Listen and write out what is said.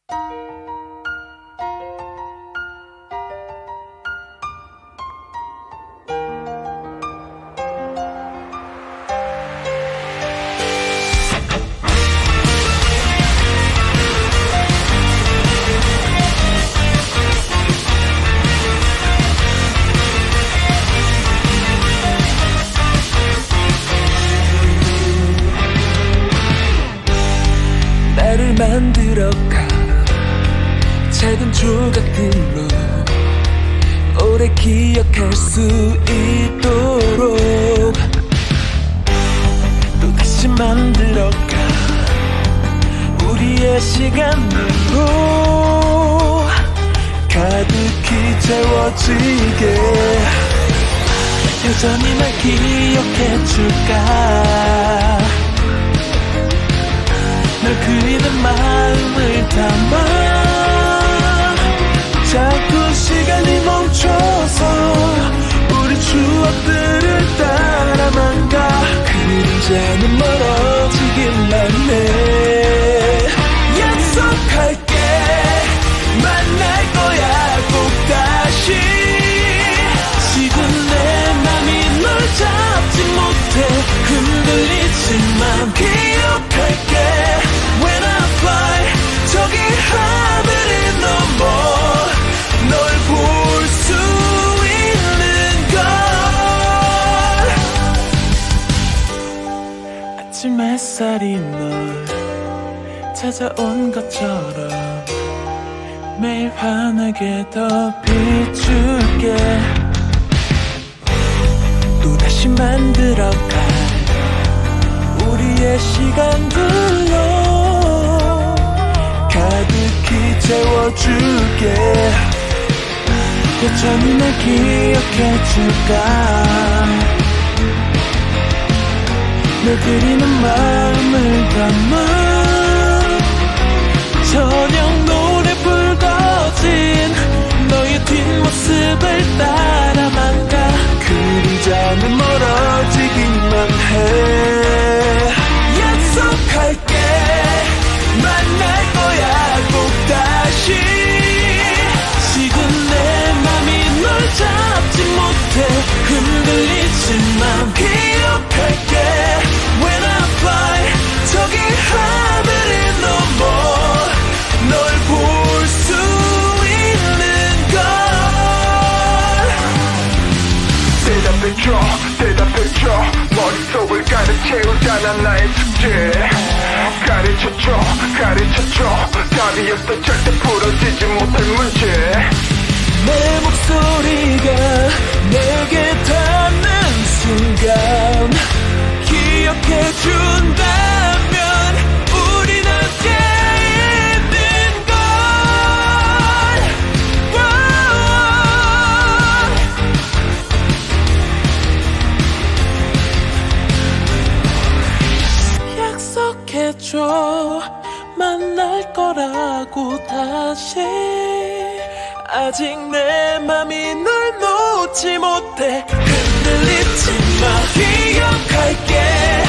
나를 만들어가 작은 조각들로 오래 기억할 수 있도록 또 다시 만들어가 우리의 시간으로 가득히 채워지게 여전히 날 기억해줄까 널 그리는 마음을 담아 자꾸 시간이 멈춰서 우리 추억들을 따라만 가 그림자는 멀어지기만 해 약속할게 만날 거야 꼭 다시 지금 내 맘이 널 잡지 못해 흔들리지만 기억할게 When I fly 저기 하늘을 넘어 널 볼 수 있는 걸 아침 햇살이 널 찾아온 것처럼 매일 환하게 더 비출게 또다시 만들어갈 우리의 시간들로 가득히 채워줄게 여전히 날 기억해줄까 널 그리는 마음을 담아 저녁 노래 불거진 너의 뒷모습을 따라만 가 그리자는 멀어지기만 해 약속할게 만날 거야 꼭 다시 지금 내 맘이 널 잡지 못해 흔들리지만 기억할게 When I fly 저기 하늘을 넘어 널 볼 수 있는 걸 대답해줘 머릿속을 가득 채우잖아 나의 숙제 가르쳐줘 답이 없어 절대 풀어지지 못할 문제 내 목소리가 내게 닿는 순간 기억해준다면 우린 함께 있는 걸 약속해줘 만날 거라고 다시 아직 내 맘이 널 놓지 못해 흔들리지 마 기억할게